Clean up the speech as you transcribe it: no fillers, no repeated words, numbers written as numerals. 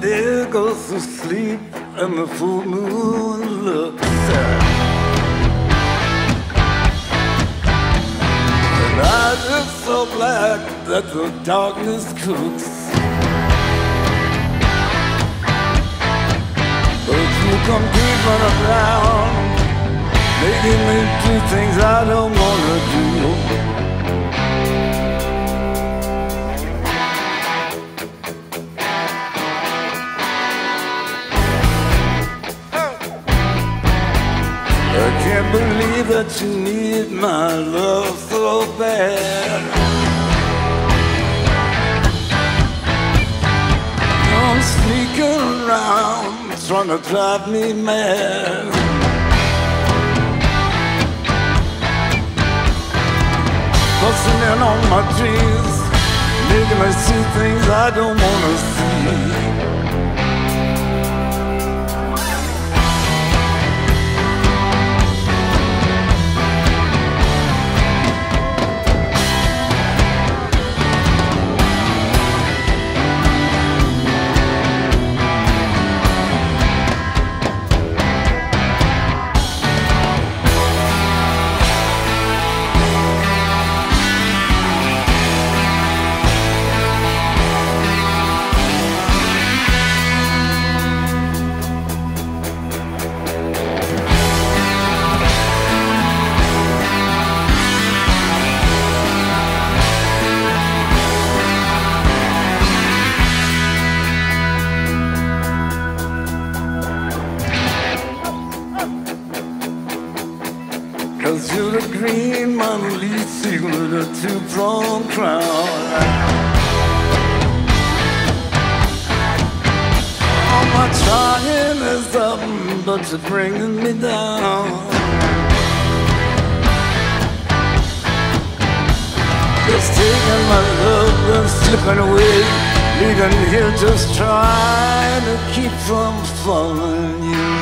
There goes to sleep and the full moon looks sad. And eyes are so black that the darkness cooks. But you come creeping around, making me do things I don't wanna do. I can't believe that you need my love so bad. Come sneaking around, trying to drive me mad. Busting in on my dreams, making me see things I don't wanna see. Cause you're the green Mona Lisa with a two-pronged crown. All my trying is up, but you're bringing me down. Just taking my love and slipping away, leaving here just trying to keep from falling you.